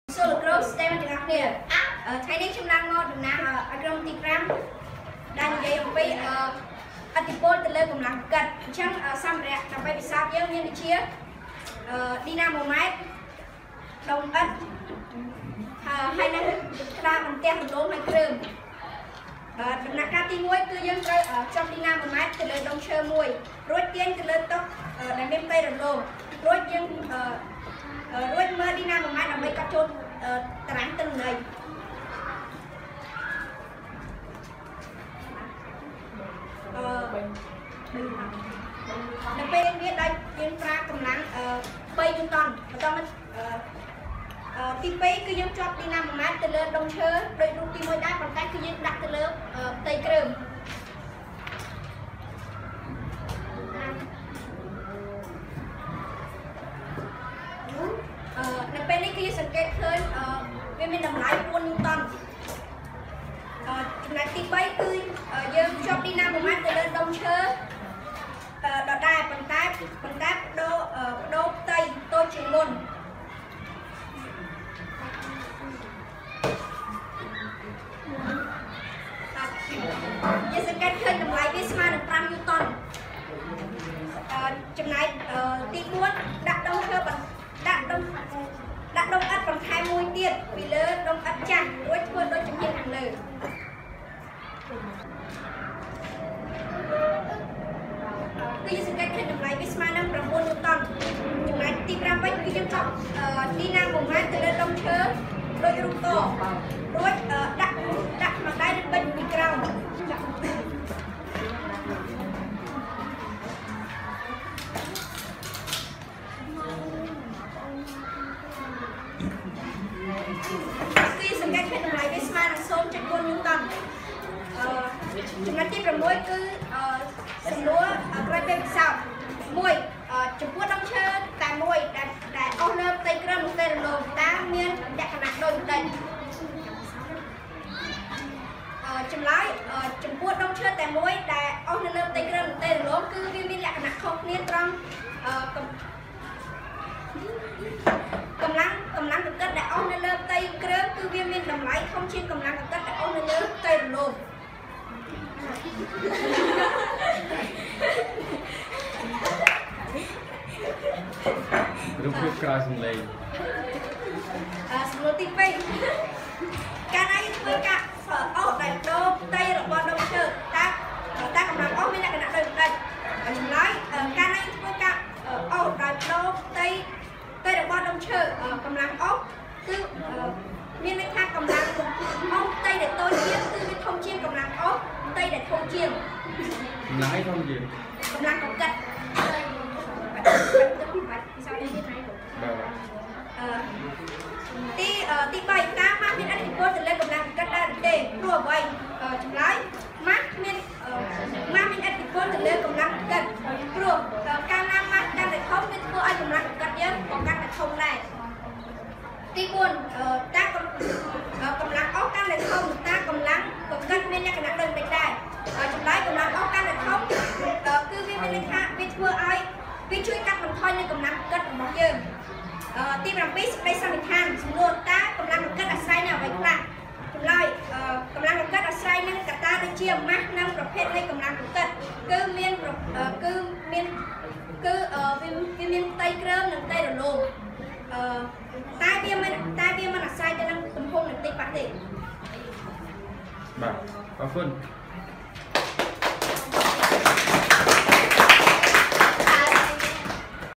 Solo growth stemទាំងអស់គ្នាថ្ងៃនេះខ្ញុំឡើងមកដំណើរឲ្យក្រុមទី5ដែលនិយាយអំពីអតិពលទៅលើកម្លាំងកាត់អញ្ចឹងសម្ភារៈដើម្បីពិសោធន៍យើងមានដូចជាឌីណាម៉ូម៉ែត្រដុំឥដ្ឋហើយនឹងក្តារបន្ទះរលោងហើយគ្រឿងដំណាក់កាលទី1គឺយើងត្រូវចុះឌីណាម៉ូម៉ែត្រទៅលើដុំឈើមួយរួចទាញទៅលើតុដែលមានផ្ទៃរលោងរួចយើងរួចមើលឌីណាម៉ូម៉ែត្រដើម្បីកាត់ចូលតារាងទិន្នន័យនៅពេលវាដោយយើងប្រើកម្លាំង3ញូតនបន្តមកទី2គឺយើងជាប់ឌីណាម៉ូម៉ែត្រទៅលើដុំឈើដោយរូបទី1ដែរប៉ុន្តែគឺយើងដាក់ទៅលើផ្ទៃគ្រឿងនៅពេលនេះគឺយើងសង្កេតឃើញវាមានតម្លៃ4ញូតនចំណែកទី3គឺយើងជាប់ឌីណាម៉ូម៉ែត្រទៅលើដុំឈើដដែលប៉ុន្តែបដូរផ្ទៃតូចជាងមុនយើងសង្កេតឃើញតម្លៃវាស្មើនឹង5ញូតនចំណែកទី4ដាក់ដុំឈើដាក់ដុំឥដ្ឋបន្ថែមមួយទៀតពីលើដុំឥដ្ឋចាស់រួចធ្វើដូចជំហានខាងលើគឺយើងសង្កេតឃើញតម្លៃវាស្មើនឹង9ញូតនចំណែកទី5វិញគឺយើងចប់ឌីណាម៉ូម៉ែត្រទៅលើដុំឈើដូចរូបតរួចដាក់មកដៃឬបិទពីក្រោមគឺសង្កេតឃើញតម្លៃវាស្មើនឹង 0.4 ញូតនចំណុចទី6គឺសំណួរក្រោយពេលពិសោធន៍1ចំពោះដុំឈើតែមួយដែលអស់លើផ្ទៃគ្រឿងនោះទេរលោងតើមានលក្ខណៈដូចដេញចម្លើយចំពោះដុំឈើតែមួយដែលអស់នៅលើផ្ទៃគ្រឿងនោះទេរលោងគឺវាមានលក្ខណៈខុសគ្នាត្រង់កម្លាំងកកិតដែលអស់នៅលើផ្ទៃគ្រឿងគឺវាមានតម្លៃធំជាងកម្លាំងកកិតដែលអស់នៅលើផ្ទៃរលោងរូបភាពក្រោយសំឡេងសំណួរទី2កាលណាយើងធ្វើការអស់ដែលដូរផ្ទៃរបស់ដុំឈើតើកម្លាំងអស់មានលក្ខណៈដូចម្ដេចចម្លើយកាលណាយើងធ្វើការអស់ដែលដូរផ្ទៃរបស់ដុំឈើកម្លាំងអស់គឺមានន័យថាកម្លាំងអស់ផ្ទៃដែលតូចជាងគឺវាធំជាងកម្លាំងអស់ផ្ទៃដែលធំជាងកម្លាំងអីធំជាងកម្លាំងកកិតទី3តើម៉ាស់មានឥទ្ធិពលទៅលើកម្លាំងកកិតដែរឬទេព្រោះអ្វីចម្លើយម៉ាស់មានឥទ្ធិពលទៅលើកម្លាំងកកិតព្រោះកាលណាម៉ាស់កាន់តែធំវាធ្វើឲ្យកម្លាំងកកិតយើងក៏កាន់តែធំដែរទី4តើកម្លាំងអស់កាន់តែធំតើកម្លាំងកកិតមានលក្ខណៈដូចមិនដែរចម្លើយកម្លាំងអស់កាន់តែធំគឺវាមានន័យថាវាធ្វើឲ្យវាជួយកាត់បន្ថយនៅកម្លាំងកកិតរបស់យើងទី7សេចក្តីសន្និដ្ឋានសំណួរតើកម្លាំងកកិតអាស្រ័យនៅអ្វីខ្លះចម្លើយកម្លាំងកកិតអាស្រ័យនឹងកត្តាដូចជាម៉ាស់និងប្រភេទនៃកម្លាំងកកិតគឺមានផ្ទៃគ្រឿងនិងផ្ទៃរលោងតែវាមិនអាស្រ័យទៅនឹងទំហំនៃផ្ទៃប៉ះទេបាទអរគុណ